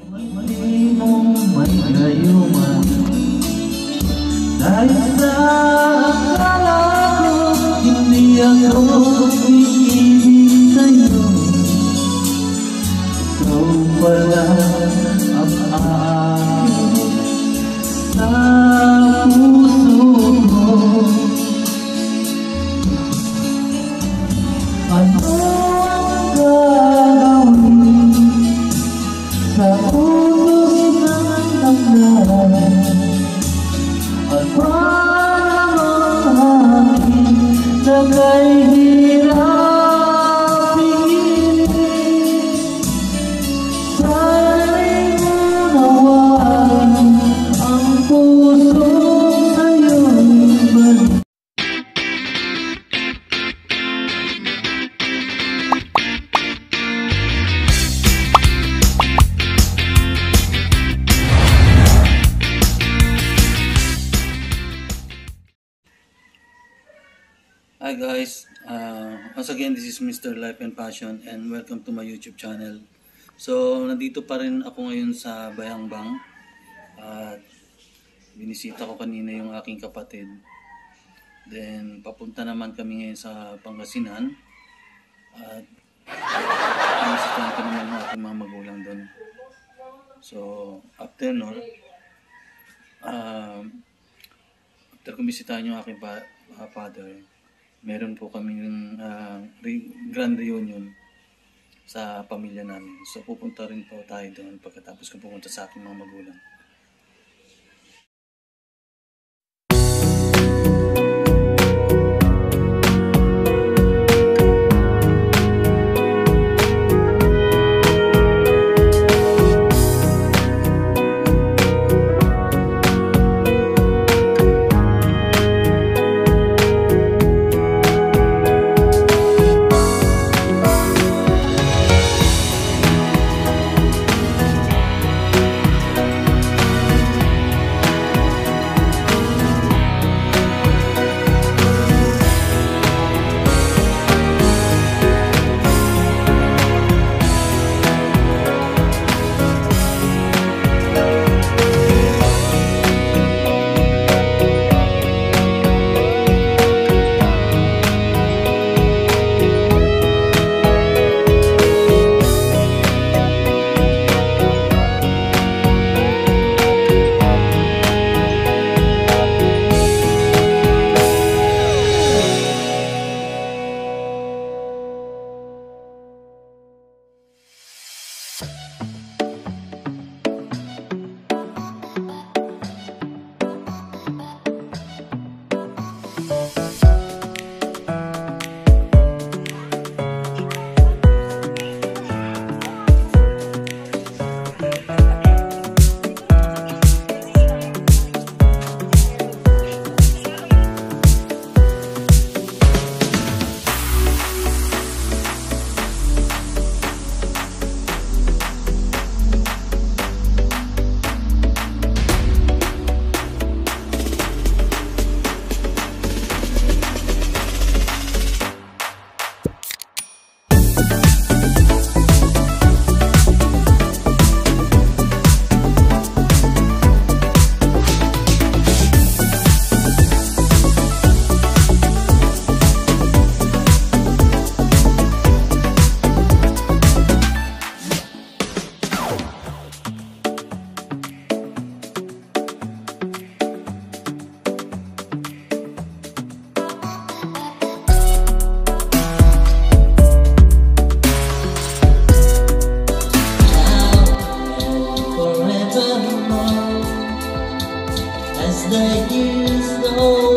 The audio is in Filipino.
Mali mong may gayuman dahil sa akala ko hindi ako iibig sa'yo. Ikaw pala ang akin sa puso ko. Ano ang gagawin sa ulos ng damdamin at parang aking nagay hirapin? Sana'y unawain ang puso sa'yo'y balik. Hi guys, once again this is Mr. Life and Passion and welcome to my YouTube channel. So nandito pa rin ako ngayon sa Bayambang at binisita ko kanina yung aking kapatid. Then papunta naman kami ngayon sa Pangasinan at binisitahan ko naman yung aking mga magulang doon. So after kumisitahan yung aking father, meron po kaming grand reunion sa pamilya namin. So pupunta rin po tayo doon pagkatapos ko pumunta sa aking mga magulang. As the years go